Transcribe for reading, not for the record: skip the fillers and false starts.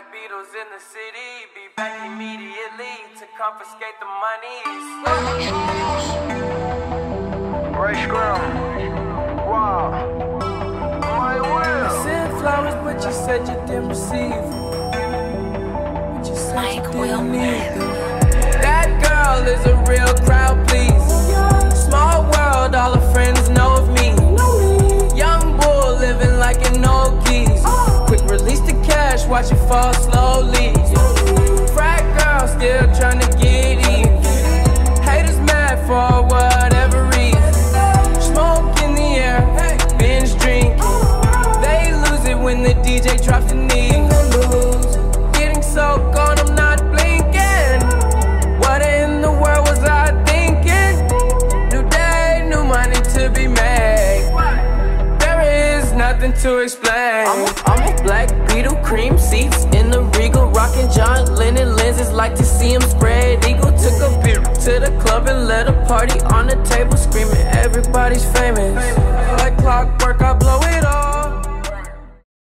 Beatles in the city, be back immediately to confiscate the monies. Ray Scrum. Wow. My will. I sent flowers, but you said you didn't receive them. But you said you didn't need them. That girl is a real crowd, please. Small world, all her friends know of me. Young bull living like an old geese. Quick release the cash, watch it fall slowly. Frat girl still trying to get even. Haters mad for whatever reason. Smoke in the air, binge drinking. They lose it when the DJ drops the knee. Getting so gone, I'm not blinking. What in the world was I thinking? New day, new money to be made. There is nothing to explain. I'm a black Beetle, cream seats in the Regal, rocking John Lennon lenses, like to see him spread eagle. Took a beer to the club and let a party on the table, screaming everybody's famous. Like clockwork, I